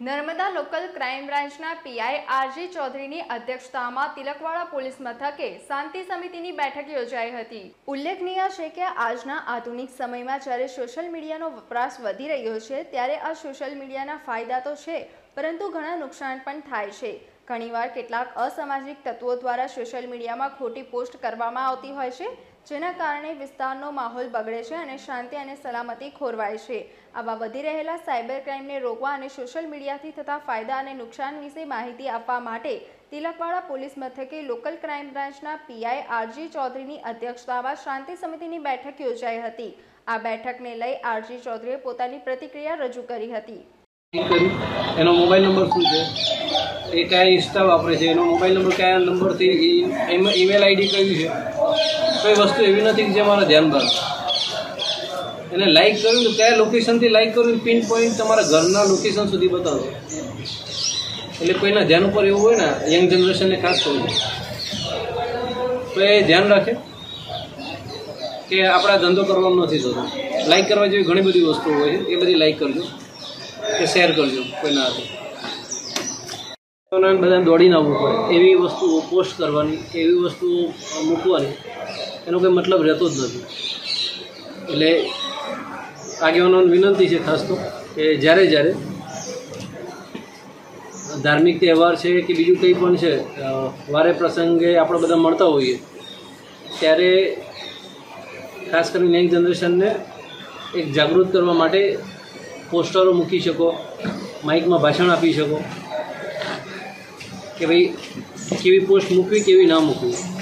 Narmada local crime બ્રાન્ચના PI RG ચૌધરીની અધ્યક્ષતામાં તિલકવાડા પોલીસ મથકે શાંતિ સમિતિની બેઠક યોજાઈ હતી। ઉલ્લેખનીય છે કે આજના આધુનિક સમયમાં જ્યારે સોશિયલ મીડિયાનો વપરાશ વધી રહ્યો છે ત્યારે આ સોશિયલ મીડિયાના ફાયદા તો છે, પરંતુ ઘણા નુકસાન પણ થાય છે। ઘણીવાર કેટલાક અસામાજિક તત્વો દ્વારા સોશિયલ મીડિયામાં ખોટી પોસ્ટ કરવામાં આવતી હોય છે, જેના કારણે વિસ્તારનો માહોલ બગડે છે અને શાંતિ અને સલામતી ખોરવાય છે। આવા વધી રહેલા સાયબર ક્રાઇમને રોકવા અને સોશિયલ મીડિયાથી થતા ફાયદા અને નુકસાન વિશે માહિતી આપવા માટે તિલકવાડા પોલીસ મથકે લોકલ ક્રાઇમ બ્રાન્ચના પીઆઈ આરજી ચૌધરીની અધ્યક્ષતામાં શાંતિ સમિતિની બેઠક યોજાઈ હતી। આ બેઠકને લઈ આરજી ચૌધરીએ પોતાની પ્રતિક્રિયા રજૂ કરી હતી। એનો મોબાઈલ નંબર શું છે, એ કયા ઇન્સ્ટા વાપરે છે, એનો મોબાઈલ નંબર કયા નંબરથી, ઈમેલ આઈડી કયું છે, કોઈ વસ્તુ એવી નથી કે જે મારા ધ્યાન બહાર એને લાઇક કર્યું તો કયા લોકેશનથી લાઇક કર્યું, પિન પોઈન્ટ તમારા ઘરના લોકેશન સુધી બતાવો। એટલે કોઈના ધ્યાન ઉપર એવું હોય ને, યંગ જનરેશનને ખાસ કરવું તો એ ધ્યાન રાખે કે આપણા ધંધો કરવાનો નથી થતો। લાઇક કરવા જેવી ઘણી બધી વસ્તુઓ હોય છે, એ બધી લાઇક કરજો કે શેર કરજો કોઈના હાથે। બધાને દોડીને આવવું પડે એવી વસ્તુઓ પોસ્ટ કરવાની કે એવી વસ્તુઓ મૂકવાની એનો કોઈ મતલબ રહેતો જ નથી। એટલે આગેવાનોને વિનંતી છે ખાસ તો કે જ્યારે ધાર્મિક તહેવાર છે કે બીજું કંઈ પણ છે, વારે પ્રસંગે આપણે બધા મળતા હોઈએ ત્યારે ખાસ કરીને યંગ જનરેશનને એક જાગૃત કરવા માટે પોસ્ટરો મૂકી શકો, માઇકમાં ભાષણ આપી શકો કે ભાઈ કેવી પોસ્ટ મૂકવી કેવી ના મૂકવી।